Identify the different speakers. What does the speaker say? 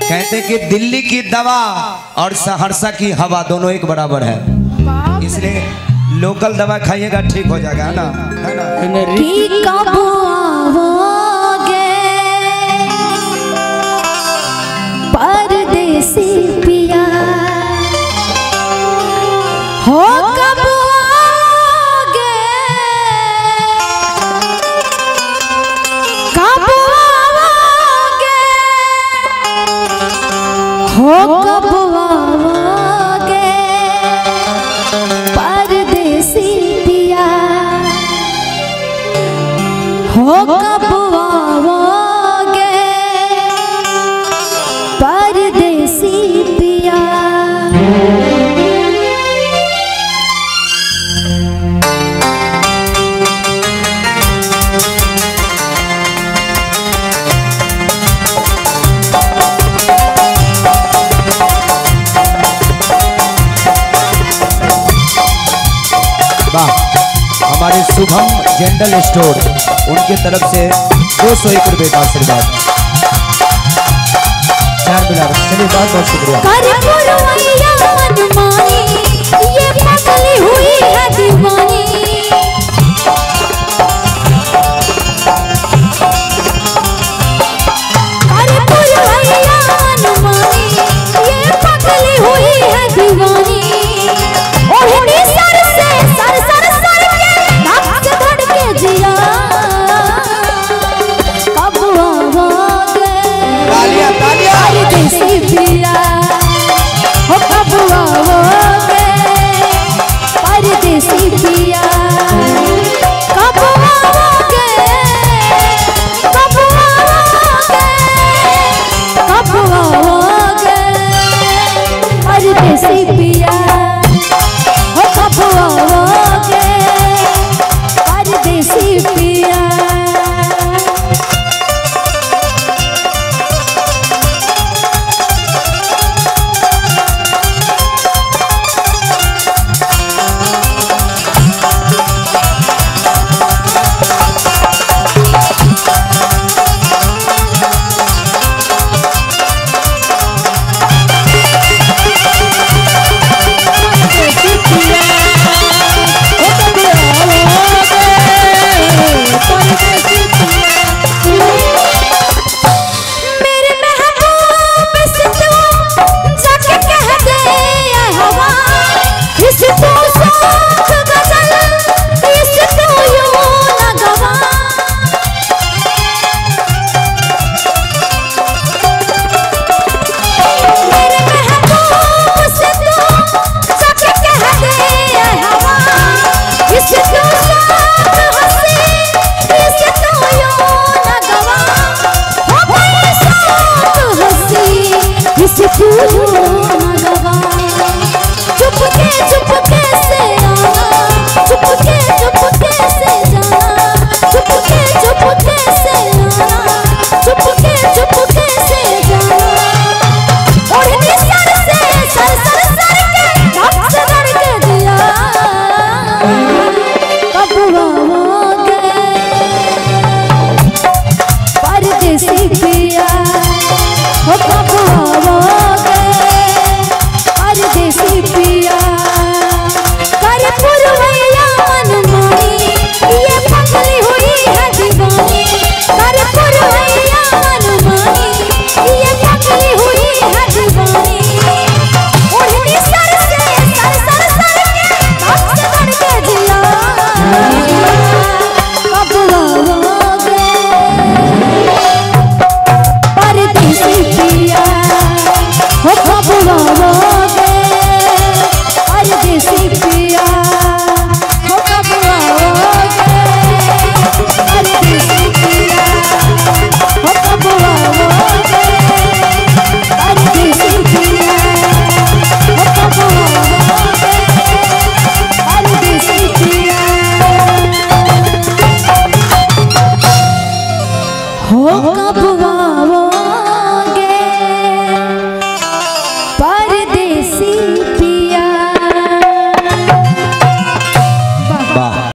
Speaker 1: कहते कि दिल्ली की दवा और सहरसा की हवा दोनों एक बराबर है, इसलिए लोकल दवा खाइएगा ठीक हो जाएगा, है ना?
Speaker 2: कब आओगे परदेसी पिया हो, कब आओगे, कब आओगे हो, कब आओगे परदेसी पिया हो, कब आओगे परदेसी पिया।
Speaker 1: हमारे शुभम जनरल स्टोर उनके तरफ से 201 रुपए का आशीर्वाद, 4 मिला। चलिए बहुत बहुत शुक्रिया। ये पगली हुई है दीवानी, ये पगली हुई है दीवानी, परदेसी पिया कब आओगे, कब आओगे, कब आओगे परदेसी पिया हो, कब आओगे परदेसी पिया। हो कब